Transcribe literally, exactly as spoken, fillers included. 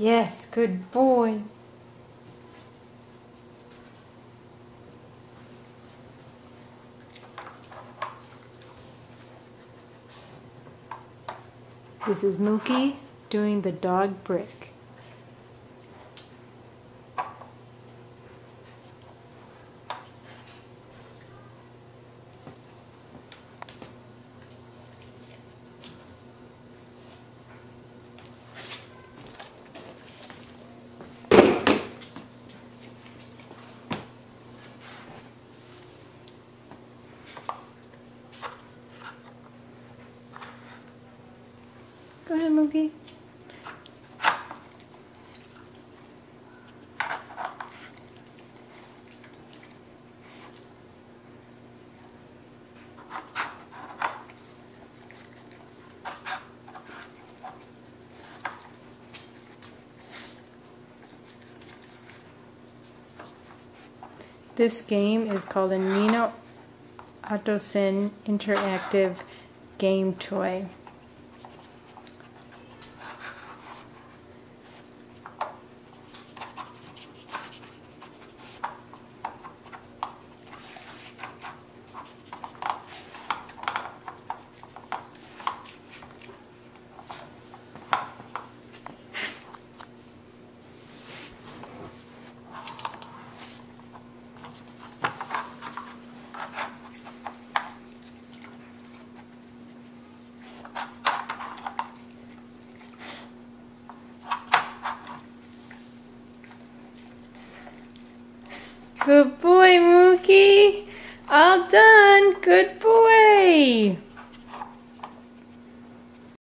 Yes, good boy. This is Mookie doing the dog brick. Go ahead, Mookie. This game is called a Nina Ottosson interactive game toy. Good boy, Mookie. All done. Good boy.